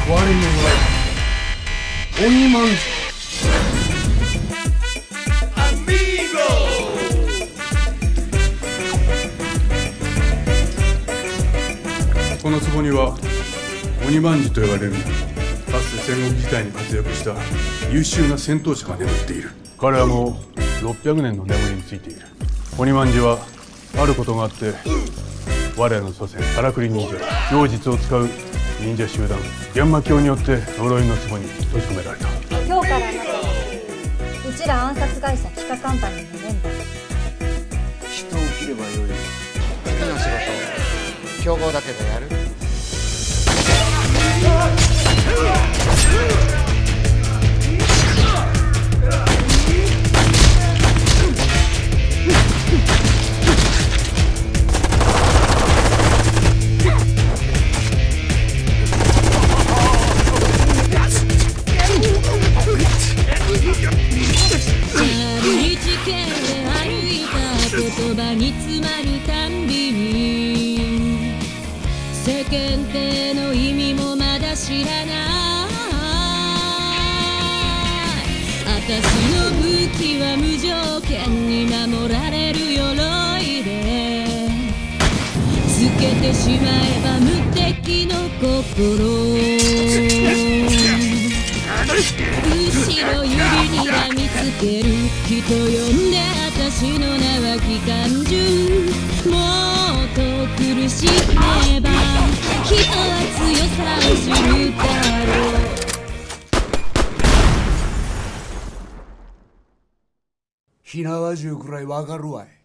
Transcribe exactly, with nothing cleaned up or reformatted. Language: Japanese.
我のは鬼まんじゅう。この壺には鬼まんじゅうと呼ばれるかつて戦国時代に活躍した優秀な戦闘者が眠っている。彼はもうろっぴゃくねんの眠りについている。鬼まんじゅうはあることがあって我らの祖先からくり忍者妖術を使う忍者集団ヤンマ教によって呪いの壺に閉じ込められた。 今日からあなたはうちら暗殺会社北カンパニーのメンバー。 人を切ればよい。好きな仕事強豪だけどやる。 言葉に詰まるたんびに世間体の意味もまだ知らない。私の武器は無条件に守られる鎧でつけてしまえば無敵の心。後ろ指にらみつける人呼んで私の名は機関銃。もっと苦しめば人は強さを知るだろう。 火縄銃くらいわかるわい。